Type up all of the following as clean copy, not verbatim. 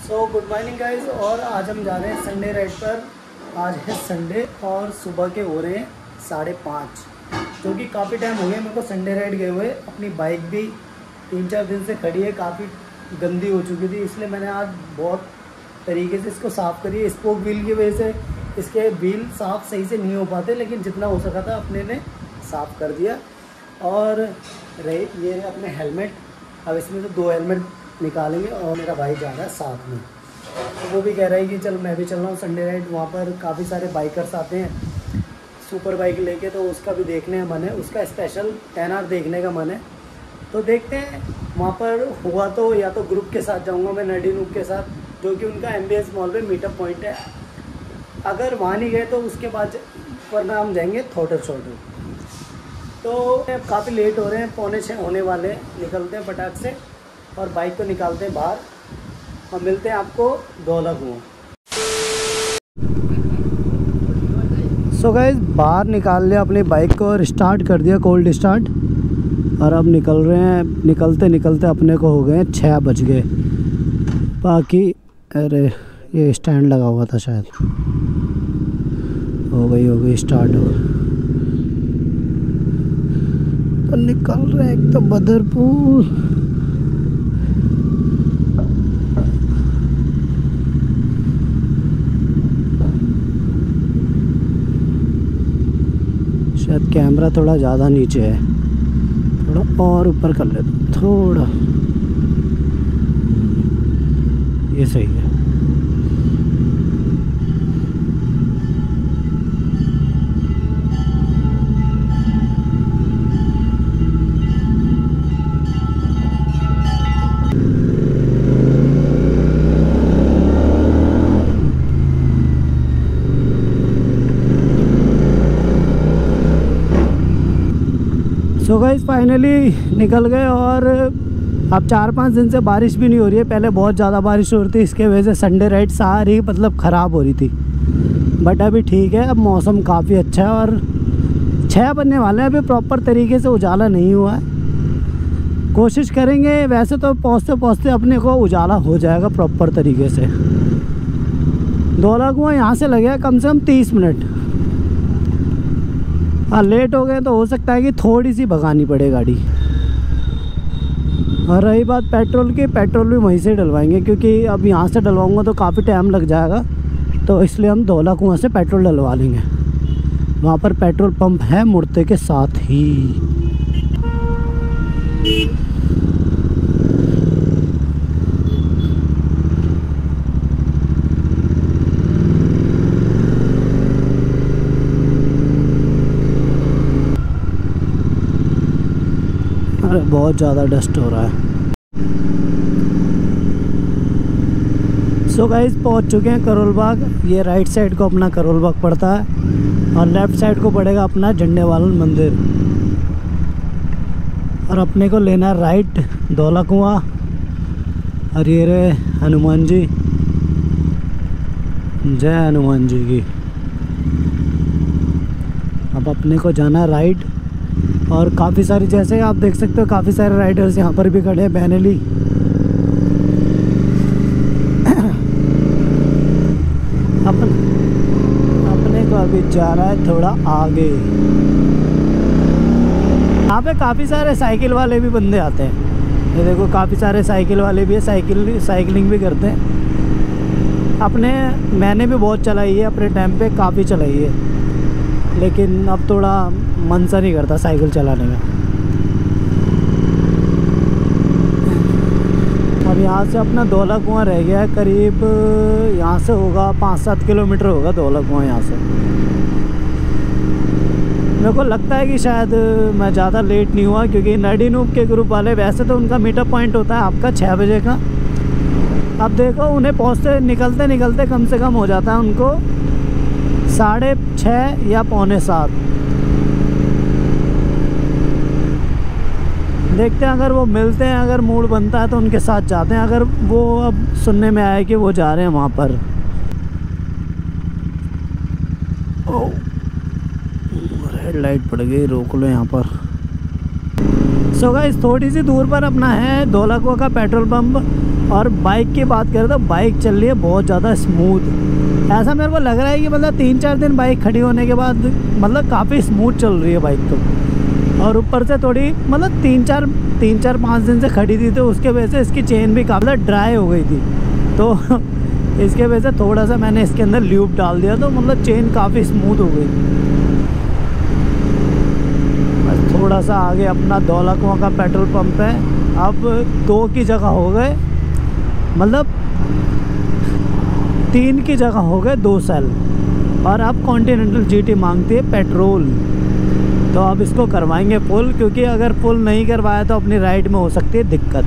So good morning guys. और आज हम जा रहे हैं संडे राइड पर। आज है संडे और सुबह के हो रहे हैं 5:30, जो कि काफ़ी टाइम हो गया मेरे को संडे राइड गए हुए। अपनी बाइक भी 3-4 दिन से खड़ी है, काफ़ी गंदी हो चुकी थी, इसलिए मैंने आज बहुत तरीके से इसको साफ़ करी है। स्पोक व्हील की वजह से इसके व्हील साफ़ सही से नहीं हो पाते, लेकिन जितना हो सका था अपने ने साफ़ कर दिया। और ये अपने हेलमेट, अब इसमें से 2 हेलमेट निकालेंगे और मेरा भाई जा रहा है साथ में। तो वो भी कह रहा है कि चल मैं भी चल रहा हूँ संडे राइड। वहाँ पर काफ़ी सारे बाइकर्स आते हैं सुपर बाइक लेके, तो उसका भी देखने का मन है, उसका स्पेशल 10R देखने का मन है। तो देखते हैं, वहाँ पर हुआ तो या तो ग्रुप के साथ जाऊँगा मैं, नडी नूब के साथ, जो कि उनका MBS मॉल पे मीटअप पॉइंट है। अगर वहाँ नहीं गए तो उसके बाद वरना हम जाएंगे थोटर शॉटर। तो काफ़ी लेट हो रहे हैं, 5:45 होने वाले हैं। निकलते हैं फटाक से और बाइक को निकालते हैं बाहर और मिलते हैं आपको धौला कुआं। सो गाइस, बाहर निकाल लिया अपनी बाइक को और स्टार्ट कर दिया कोल्ड स्टार्ट, और अब निकल रहे हैं। निकलते निकलते अपने को हो गए 6 बज गए। बाकी अरे ये स्टैंड लगा हुआ था शायद, हो गई स्टार्ट हो गई। तो निकल रहे हैं एक तो बदरपुर, शायद कैमरा थोड़ा ज़्यादा नीचे है, थोड़ा और ऊपर कर लेते थोड़ा, ये सही है। सो गाइस, फाइनली निकल गए। और अब 4-5 दिन से बारिश भी नहीं हो रही है। पहले बहुत ज़्यादा बारिश हो रही थी, इसके वजह से संडे राइड सारी मतलब ख़राब हो रही थी। बट अभी ठीक है, अब मौसम काफ़ी अच्छा है और 6 बनने वाले हैं। अभी प्रॉपर तरीके से उजाला नहीं हुआ है, कोशिश करेंगे। वैसे तो पहुँचते पहुँचते अपने को उजाला हो जाएगा प्रॉपर तरीके से। धौला कुआं यहाँ से लगेगा कम से कम 30 मिनट। हाँ, लेट हो गए तो हो सकता है कि थोड़ी सी भगानी पड़े गाड़ी। और रही बात पेट्रोल की, पेट्रोल भी वहीं से डलवाएंगे, क्योंकि अब यहाँ से डलवाऊंगा तो काफ़ी टाइम लग जाएगा। तो इसलिए हम धौला कुआं से पेट्रोल डलवा लेंगे। वहाँ पर पेट्रोल पंप है मुड़ते के साथ ही। अरे बहुत ज़्यादा डस्ट हो रहा है। सो गाइस, पहुंच चुके हैं करोल बाग। ये राइट साइड को अपना करोल बाग पड़ता है और लेफ़्ट साइड को पड़ेगा अपना झंडेवालन मंदिर। और अपने को लेना राइट धौला कुआं। और ये रहे हनुमान जी, जय हनुमान जी की। अब अपने को जाना राइट। और काफ़ी सारी, जैसे आप देख सकते हो, काफ़ी सारे राइडर्स यहाँ पर भी खड़े हैं। बैनली अपने को अभी जाना है थोड़ा आगे। यहाँ पे काफ़ी सारे साइकिल वाले भी बंदे आते हैं। ये देखो, काफ़ी सारे साइकिल वाले भी है, साइकिलिंग भी करते हैं। मैंने भी बहुत चलाई है अपने टाइम पे, काफ़ी चलाई है, लेकिन अब थोड़ा मन सा नहीं करता साइकिल चलाने का। अब यहाँ से अपना धौला कुआं रह गया है करीब, यहाँ से होगा 5-7 किलोमीटर होगा धौला कुआं यहाँ से। मेरे को लगता है कि शायद मैं ज़्यादा लेट नहीं हुआ, क्योंकि नडी नूब के ग्रुप वाले, वैसे तो उनका मीटअप पॉइंट होता है आपका 6 बजे का। अब देखो, उन्हें पहुँचते निकलते निकलते कम से कम हो जाता है उनको 6:30 या 6:45। देखते हैं, अगर वो मिलते हैं, अगर मूड बनता है तो उनके साथ जाते हैं। अगर वो, अब सुनने में आया कि वो जा रहे हैं वहाँ पर। रेड लाइट पड़ गई, रोक लो यहाँ पर। सो गाइस थोड़ी सी दूर पर अपना है धौला कुआं का पेट्रोल पंप। और बाइक की बात करें तो बाइक चल रही है बहुत ज़्यादा स्मूथ। ऐसा मेरे को लग रहा है कि मतलब 3-4 दिन बाइक खड़ी होने के बाद मतलब काफ़ी स्मूथ चल रही है बाइक तो। और ऊपर से थोड़ी मतलब 3-4-5 दिन से खड़ी थी, तो उसके वजह से इसकी चेन भी काफ़ी ड्राई हो गई थी। तो इसके वजह से थोड़ा सा मैंने इसके अंदर ल्यूब डाल दिया, तो मतलब चेन काफ़ी स्मूथ हो गई। बस थोड़ा सा आगे अपना धौला कुआं का पेट्रोल पंप है। अब 2 की जगह हो गए, मतलब 3 की जगह हो गए 2 सेल। और अब कॉन्टिनेंटल जीटी मांगती है पेट्रोल, तो अब इसको करवाएंगे फुल, क्योंकि अगर फुल नहीं करवाया तो अपनी राइड में हो सकती है दिक्कत।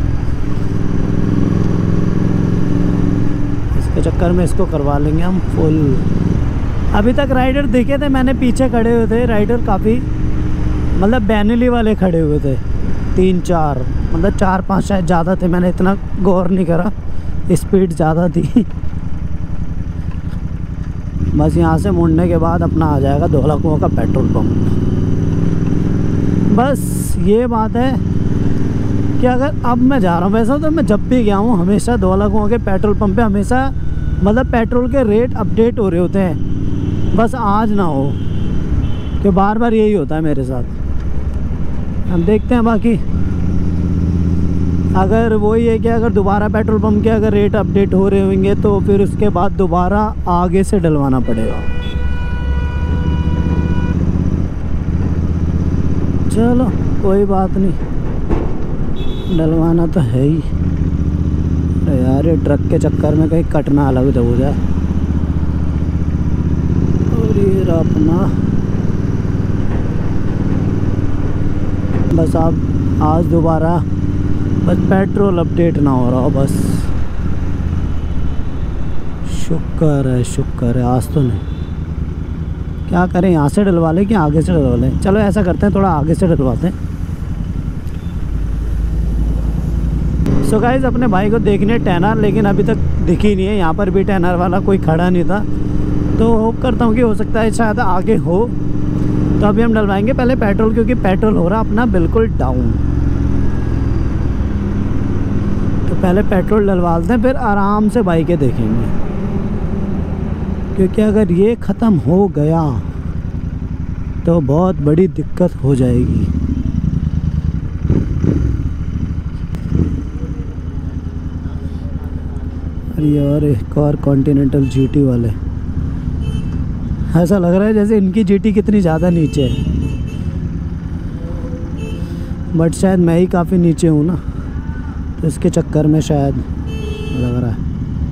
इसके चक्कर में इसको करवा लेंगे हम फुल। अभी तक राइडर दिखे थे, मैंने पीछे खड़े हुए थे राइडर, काफ़ी मतलब बैनली वाले खड़े हुए थे 3-4, मतलब 4-5 शायद ज़्यादा थे, मैंने इतना गौर नहीं करा, स्पीड ज़्यादा थी। बस यहाँ से मुड़ने के बाद अपना आ जाएगा धौला कुआं का पेट्रोल पंप। बस ये बात है कि अगर अब मैं जा रहा हूँ, वैसा तो मैं जब भी गया हूँ हमेशा धौला कुआं के पेट्रोल पंप पे हमेशा मतलब पेट्रोल के रेट अपडेट हो रहे होते हैं। बस आज ना हो कि बार बार यही होता है मेरे साथ। हम देखते हैं, बाकी अगर वही है कि अगर दोबारा पेट्रोल पंप के अगर रेट अपडेट हो रहे होंगे तो फिर उसके बाद दोबारा आगे से डलवाना पड़ेगा। चलो कोई बात नहीं, डलवाना तो है ही। अरे यार ये ट्रक के चक्कर में कहीं कटना अलग हो जाए। और ये अपना बस अब आज दोबारा बस पेट्रोल अपडेट ना हो रहा हो, बस शुक्र है आज तो नहीं। क्या करें, यहाँ से डलवा लें कि आगे से डलवा लें? चलो ऐसा करते हैं, थोड़ा आगे से डलवाते हैं। सो गाइस अपने भाई को देखने टेनर, लेकिन अभी तक दिखी नहीं है। यहाँ पर भी टेनर वाला कोई खड़ा नहीं था, तो होप करता हूँ कि हो सकता है शायद आगे हो। तो अभी हम डलवाएंगे पहले पेट्रोल, क्योंकि पेट्रोल हो रहा अपना बिल्कुल डाउन। तो पहले पेट्रोल डलवाते हैं, फिर आराम से बाइकें देखेंगे, क्योंकि अगर ये ख़त्म हो गया तो बहुत बड़ी दिक्कत हो जाएगी। अरे और एक और कॉन्टिनेंटल जीटी वाले, ऐसा लग रहा है जैसे इनकी जीटी कितनी ज़्यादा नीचे है, बट शायद मैं ही काफ़ी नीचे हूँ ना, तो इसके चक्कर में शायद लग रहा है।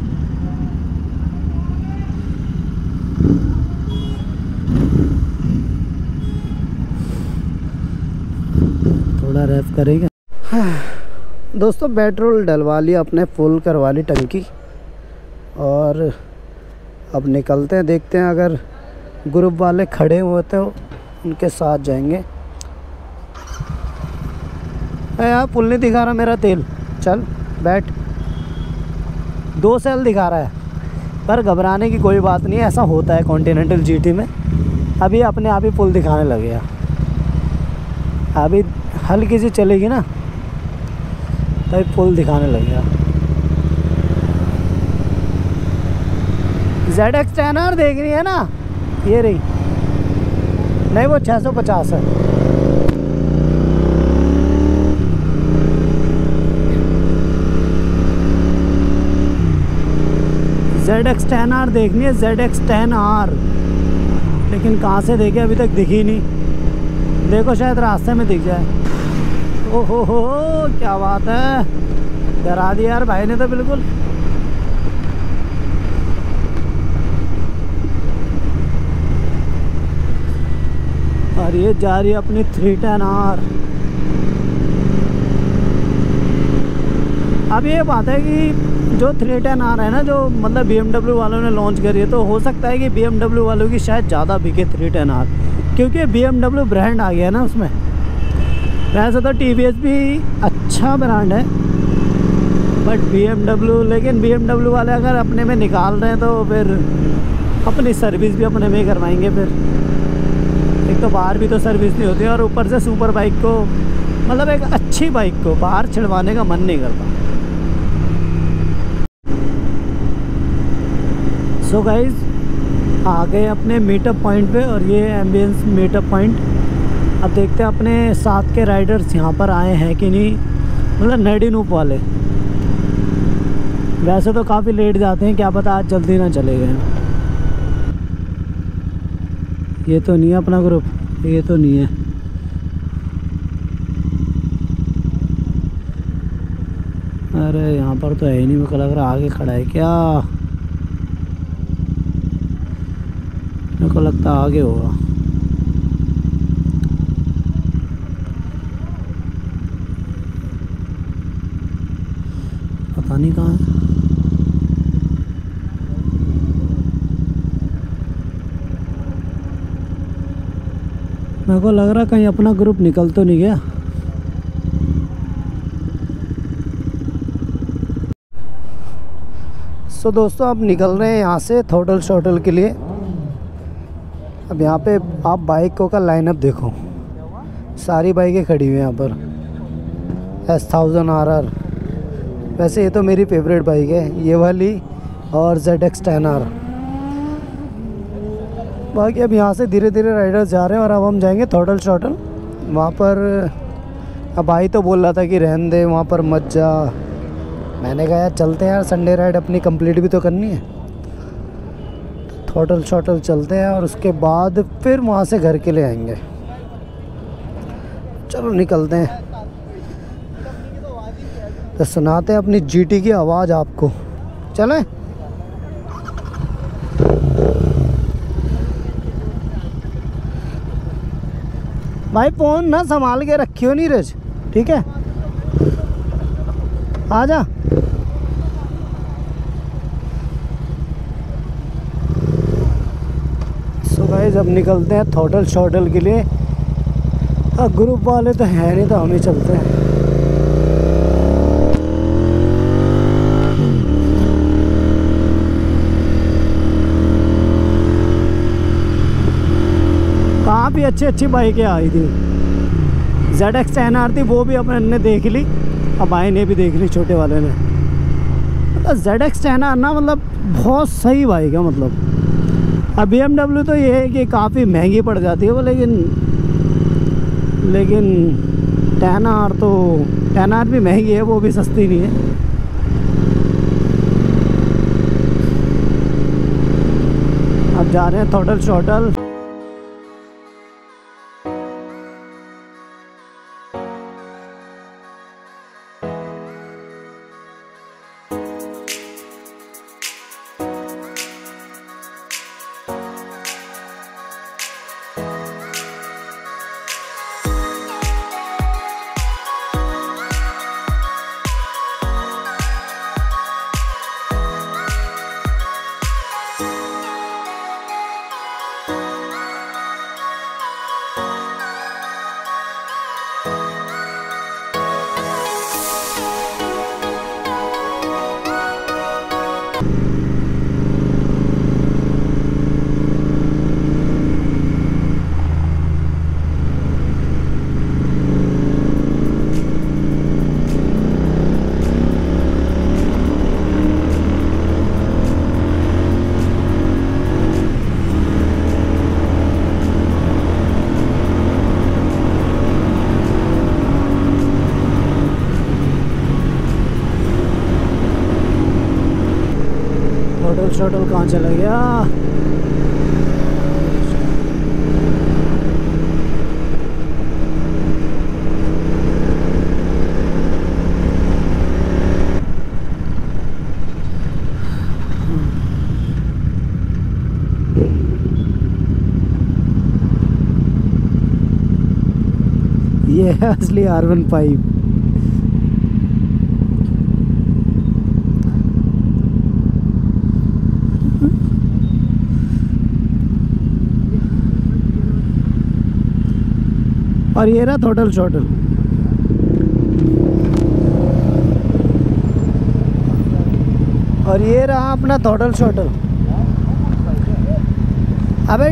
थोड़ा रैप करेंगे। दोस्तों पेट्रोल डलवा लिया अपने, फुल करवा ली टंकी, और अब निकलते हैं। देखते हैं अगर ग्रुप वाले खड़े हुए तो उनके साथ जाएंगे। यार पुल नहीं दिखा रहा मेरा तेल, चल बैठ। 2 सेल दिखा रहा है, पर घबराने की कोई बात नहीं है, ऐसा होता है कॉन्टिनेंटल जीटी में। अभी अपने आप ही पुल दिखाने लगेगा, अभी हल्की सी चलेगी ना तो पुल दिखाने लगेगा। ZX 10R देख रही है ना, ये रही, नहीं वो 650 है। ZX 10R देखनी है, ZX 10R, लेकिन कहाँ से देखे अभी तक दिखी नहीं। देखो शायद रास्ते में दिख जाए। ओहो हो क्या बात है, डरा दिया यार भाई ने तो बिल्कुल। और ये जा रही है अपनी 310R। अब ये बात है कि जो 310R है ना, जो मतलब BMW वालों ने लॉन्च करी है, तो हो सकता है कि BMW वालों की शायद ज़्यादा बिके 310R, क्योंकि BMW ब्रांड आ गया ना उसमें। वैसे तो TVS भी अच्छा ब्रांड है, बट BMW, लेकिन BMW वाले अगर अपने में निकाल रहे हैं तो फिर अपनी सर्विस भी अपने में ही करवाएंगे। फिर एक तो बाहर भी तो सर्विस नहीं होती, और ऊपर से सुपर बाइक को मतलब एक अच्छी बाइक को बाहर छिड़वाने का मन नहीं करता। सो गाइज आ गए अपने मीटअप पॉइंट पे, और ये एम्बियंस मीटअप पॉइंट। अब देखते हैं अपने साथ के राइडर्स यहाँ पर आए हैं कि नहीं, मतलब नैडीनूप वाले। वैसे तो काफ़ी लेट जाते हैं, क्या पता आज जल्दी ना चले गए। ये तो नहीं है अपना ग्रुप, ये तो नहीं है। अरे यहाँ पर तो है ही नहीं, मेरे को लग रहा आगे खड़ा है क्या। मेरे को लगता आगे होगा। पता नहीं कहाँ है। मेरे को लग रहा कहीं अपना ग्रुप निकल तो नहीं गया। सो दोस्तों अब निकल रहे हैं यहाँ से थोटल शॉटल के लिए। अब यहाँ पे आप बाइकों का लाइनअप देखो, सारी बाइकें खड़ी हुई हैं यहाँ पर। S1000 RR, वैसे ये तो मेरी फेवरेट बाइक है ये वाली, और ZX10R। बाकी अब यहाँ से धीरे धीरे राइडर्स जा रहे हैं, और अब हम जाएंगे थोटल शॉटल। वहाँ पर अब भाई तो बोल रहा था कि रहने दे, वहाँ पर मत जा। मैंने कहा यार चलते हैं यार, संडे राइड अपनी कंप्लीट भी तो करनी है। थोटल शॉटल चलते हैं, और उसके बाद फिर वहाँ से घर के लिए आएंगे। चलो निकलते हैं, तो सुनाते हैं अपनी GT की आवाज़ आपको। चलें? भाई फ़ोन ना संभाल के रखियो नीरज, ठीक है? आजा। सो गाइस अब निकलते हैं थोटल शॉटल के लिए। ग्रुप वाले तो हैं नहीं, तो हम ही चलते हैं। काफ़ी अच्छी बाइकें आई थी। ZX10R थी, वो भी अपने ने देख ली, अब भाई ने भी देख ली, छोटे वाले ने। ZX10R ना मतलब बहुत सही बाइक है। मतलब अब BMW तो ये है कि काफ़ी महंगी पड़ जाती है वो, लेकिन 10R भी महंगी है, वो भी सस्ती नहीं है। अब जा रहे हैं थोटल शॉटल। शटल कहाँ चला गया? ये है असली R15। और ये रहा थोटल शॉटल। और ये रहा अपना थोटल शॉटल। अबे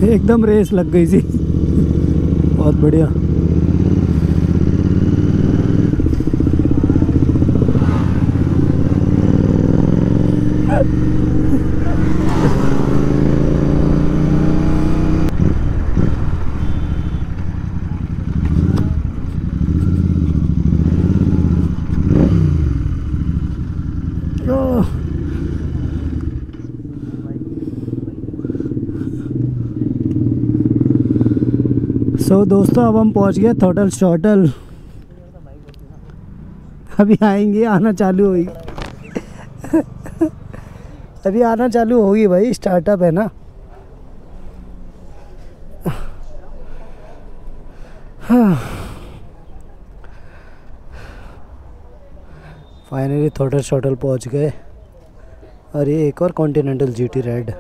एकदम रेस लग गई थी। बहुत बढ़िया। सो दोस्तों अब हम पहुंच गए थोटल शॉटल। अभी आएंगे, आना चालू हुई। अभी आना चालू होगी भाई, स्टार्टअप है ना। हाँ फाइनली थोटल शॉटल पहुंच गए। और ये एक और continental GT red.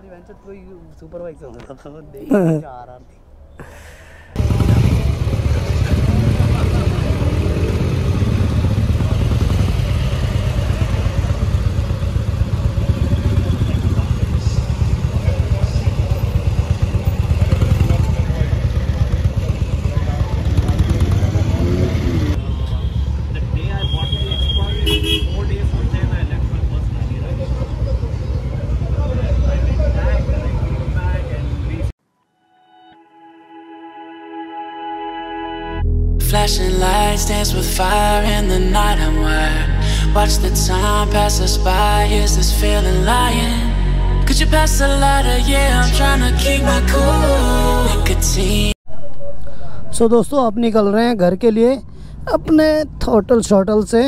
Flashing lights dance with fire in the night. I'm wired. Watch the time pass us by. Is this feeling lying? Could you pass the lighter? Yeah, I'm trying to keep my cool. Nicotine. So दोस्तों अब निकल रहे हैं घर के लिए अपने throttle शॉटल से।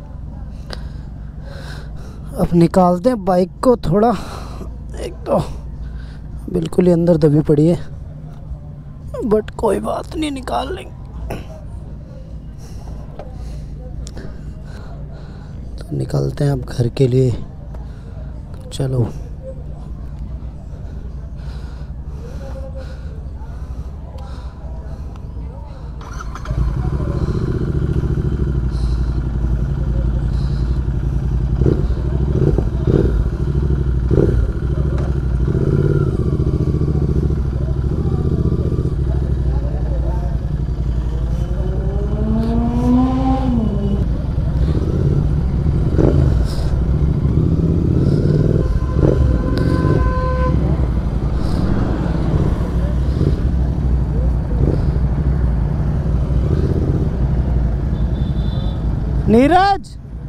अब निकालते हैं बाइक को थोड़ा, एक तो बिल्कुल ही अंदर दबी पड़ी है, बट कोई बात नहीं, निकाल लेंगे। तो निकलते हैं अब घर के लिए। चलो नीरज,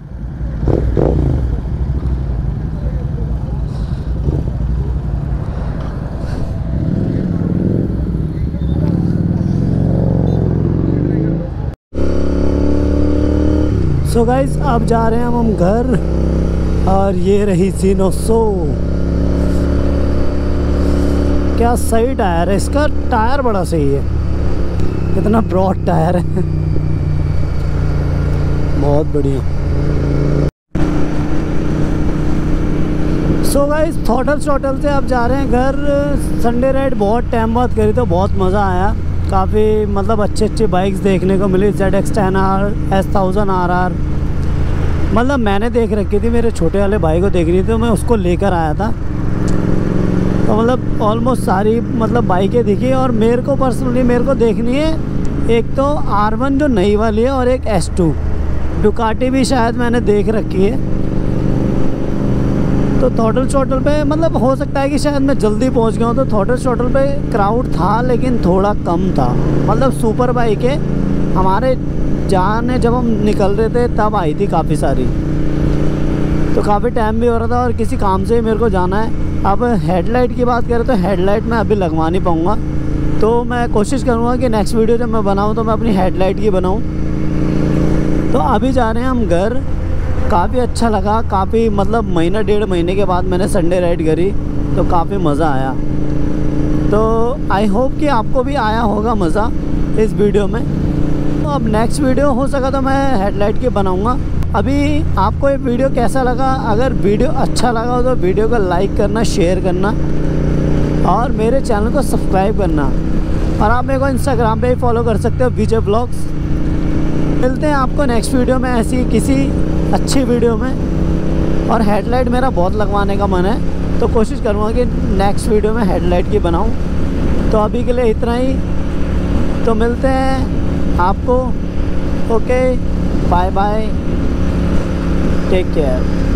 सो गाइस अब जा रहे हैं हम घर। और ये रही सीनोसो। क्या सही टायर है इसका, टायर बड़ा सही है, कितना ब्रॉड टायर है, बहुत बढ़िया। सो गाइस थोटल शॉटल से अब जा रहे हैं घर। संडे राइड बहुत टाइम बाद करी तो बहुत मज़ा आया। काफ़ी मतलब अच्छी बाइक्स देखने को मिली। ZX10R, S1000RR, मतलब मैंने देख रखी थी, मेरे छोटे वाले भाई को देखनी थी तो मैं उसको लेकर आया था। तो मतलब ऑलमोस्ट सारी मतलब बाइकें दिखी। और मेरे को पर्सनली मेरे को देखनी है एक तो R1 जो नई वाली है, और एक S2 डुकाटी भी शायद मैंने देख रखी है। तो थोटल शॉटल पे मतलब हो सकता है कि शायद मैं जल्दी पहुंच गया हूँ। तो थोटल शॉटल पे क्राउड था लेकिन थोड़ा कम था। मतलब सुपर बाइकें हमारे जाने जब हम निकल रहे थे तब आई थी काफ़ी सारी। तो काफ़ी टाइम भी हो रहा था और किसी काम से ही मेरे को जाना है। अब हेडलाइट की बात करें तो हेडलाइट मैं अभी लगवा नहीं पाऊँगा। तो मैं कोशिश करूँगा कि नेक्स्ट वीडियो जब मैं बनाऊँ तो मैं अपनी हेडलाइट की बनाऊँ। तो अभी जा रहे हैं हम घर। काफ़ी अच्छा लगा, काफ़ी मतलब महीना 1.5 महीने के बाद मैंने संडे राइड करी तो काफ़ी मज़ा आया। तो आई होप कि आपको भी आया होगा मज़ा इस वीडियो में। तो अब नेक्स्ट वीडियो हो सका तो मैं हेडलाइट की बनाऊंगा। अभी आपको ये वीडियो कैसा लगा? अगर वीडियो अच्छा लगा हो तो वीडियो को लाइक करना, शेयर करना और मेरे चैनल को सब्सक्राइब करना। और आप मेरे को इंस्टाग्राम पे ही फॉलो कर सकते हो, विजय ब्लॉग्स। मिलते हैं आपको नेक्स्ट वीडियो में ऐसी किसी अच्छी वीडियो में। और हेडलाइट मेरा बहुत लगवाने का मन है तो कोशिश करूँगा कि नेक्स्ट वीडियो में हेडलाइट की बनाऊँ। तो अभी के लिए इतना ही, तो मिलते हैं आपको। Okay, bye bye, take care.